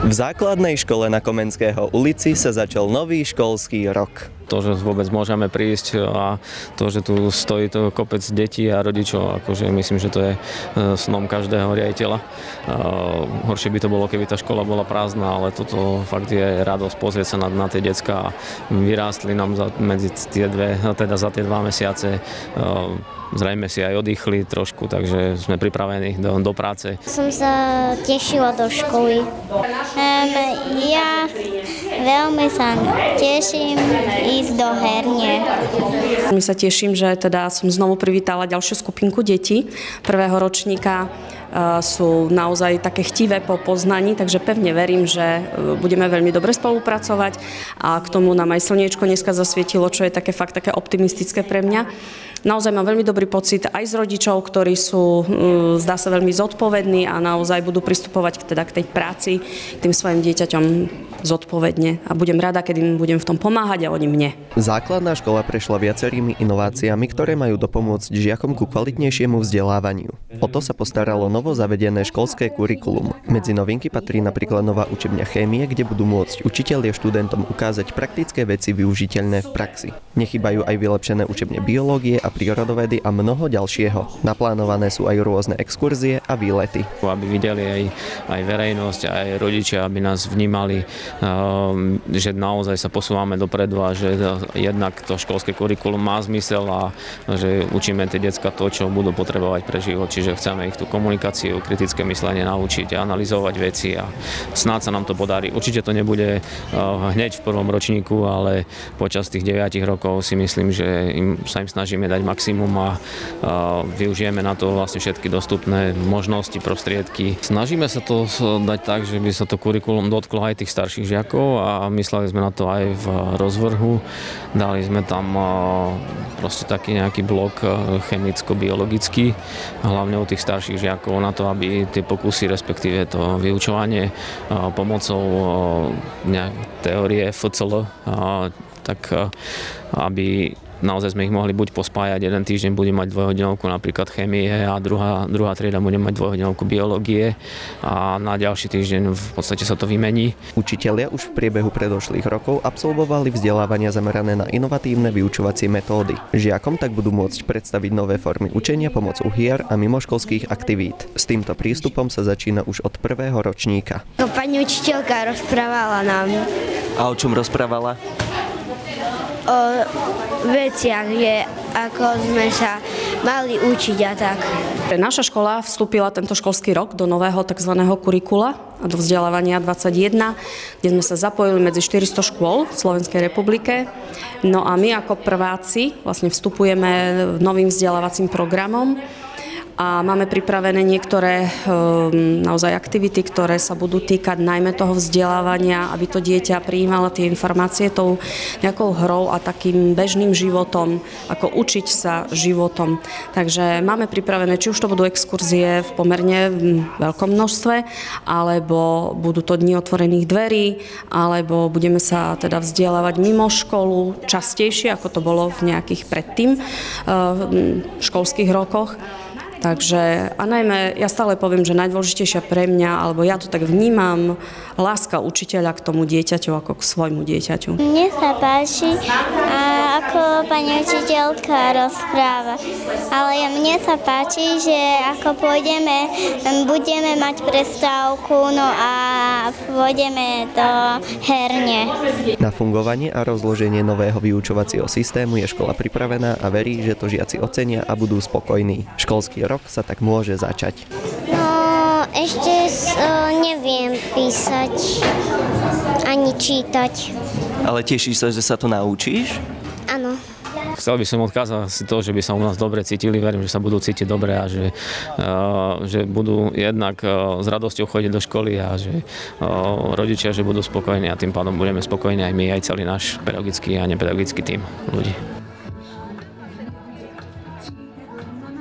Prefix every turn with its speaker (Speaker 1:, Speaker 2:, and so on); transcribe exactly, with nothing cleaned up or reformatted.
Speaker 1: V základnej škole na Komenského ulici sa začal nový školský rok.
Speaker 2: To, že vôbec môžeme prísť a to, že tu stojí to kopec detí a rodičov, akože myslím, že to je snom každého riaditeľa. Horšie by to bolo, keby tá škola bola prázdna, ale toto fakt je radosť pozrieť sa na, na tie decká. Vyrástli nám za, medzi tie dve, teda za tie dva mesiace. Zrejme si aj oddychli trošku, takže sme pripravení do, do práce.
Speaker 3: Som sa tešila do školy. Um, ja veľmi sa teším ísť do herne.
Speaker 4: My sa teším, že teda som znovu privítala ďalšiu skupinku detí prvého ročníka. Sú naozaj také chtivé po poznaní, takže pevne verím, že budeme veľmi dobre spolupracovať a k tomu nám aj slniečko dneska zasvietilo, čo je také fakt také optimistické pre mňa. Naozaj mám veľmi dobrý pocit aj z rodičov, ktorí sú, zdá sa, veľmi zodpovední a naozaj budú pristupovať teda k tej práci, k tým svojim dieťaťom zodpovedne. A budem rada, keď im budem v tom pomáhať a oni mne.
Speaker 1: Základná škola prešla viacerými inováciami, ktoré majú dopomôcť žiakom ku kvalitnejšiemu vzdelávaniu. O to sa postaralo novo zavedené školské kurikulum. Medzi novinky patrí napríklad nová učebňa chémie, kde budú môcť učitelia študentom ukázať praktické veci využiteľné v praxi. Nechybajú aj vylepšené učebne biológie a prírodovedy a mnoho ďalšieho. Naplánované sú aj rôzne exkurzie a výlety.
Speaker 2: Aby videli aj, aj verejnosť, aj rodičia, aby nás vnímali, že naozaj sa posúvame dopredu a že jednak to školské kurikulum má zmysel a že učíme tie decká to, čo budú potrebovať pre život. Čiže chceme ich tú komunikáciu, kritické myslenie naučiť, analyzovať veci a snáď sa nám to podarí. Určite to nebude hneď v prvom ročníku, ale počas tých deviatich rokov si myslím, že im, sa im snažíme dať maximum a, a využijeme na to vlastne všetky dostupné možnosti, prostriedky. Snažíme sa to dať tak, že by sa to kurikulum dotklo aj tých starších žiakov a mysleli sme na to aj v rozvrhu. Dali sme tam proste taký nejaký blok chemicko-biologický, hlavne u tých starších žiakov, na to, aby tie pokusy, respektíve to vyučovanie pomocou teórie ef cé el, tak aby naozaj sme ich mohli buď pospájať, jeden týždeň bude mať dvojhodinovku napríklad chémie a druhá, druhá trieda bude mať dvojhodinovku biológie a na ďalší týždeň v podstate sa to vymení.
Speaker 1: Učitelia už v priebehu predošlých rokov absolvovali vzdelávania zamerané na inovatívne vyučovacie metódy. Žiakom tak budú môcť predstaviť nové formy učenia pomocou hier a mimoškolských aktivít. S týmto prístupom sa začína už od prvého ročníka.
Speaker 3: Pani učiteľka rozprávala nám.
Speaker 1: A o čom rozprávala?
Speaker 3: O veciach, je, ako sme sa mali učiť a tak.
Speaker 4: Naša škola vstúpila tento školský rok do nového tzv. Kurikula a do vzdelávania dvadsaťjeden, kde sme sa zapojili medzi štyristo škôl v Slovenskej republike. No a my ako prváci vlastne vstupujeme novým vzdelávacím programom a máme pripravené niektoré um, naozaj aktivity, ktoré sa budú týkať najmä toho vzdelávania, aby to dieťa prijímalo tie informácie tou nejakou hrou a takým bežným životom, ako učiť sa životom. Takže máme pripravené, či už to budú exkurzie v pomerne veľkom množstve, alebo budú to dni otvorených dverí, alebo budeme sa teda vzdelávať mimo školu častejšie, ako to bolo v nejakých predtým uh, školských rokoch. Takže, a najmä, ja stále poviem, že najdôležitejšia pre mňa, alebo ja to tak vnímam, láska učiteľa k tomu dieťaťu ako k svojmu dieťaťu.
Speaker 3: Mne sa páči, a ako pani učiteľka rozpráva. Ale mne sa páči, že ako pôjdeme, budeme mať prestávku, no a pôjdeme do herne.
Speaker 1: Na fungovanie a rozloženie nového vyučovacieho systému je škola pripravená a verí, že to žiaci ocenia a budú spokojní. Školský rok sa tak môže začať.
Speaker 3: No, ešte uh, neviem písať ani čítať.
Speaker 1: Ale tešíš sa, že sa to naučíš?
Speaker 3: Áno.
Speaker 2: Chcel by som odkázať si to, že by sa u nás dobre cítili, verím, že sa budú cítiť dobre a že, uh, že budú jednak uh, s radosťou chodiť do školy a že uh, rodičia, že budú spokojní a tým pádom budeme spokojní aj my, aj celý náš pedagogický a nepedagogický tím ľudí.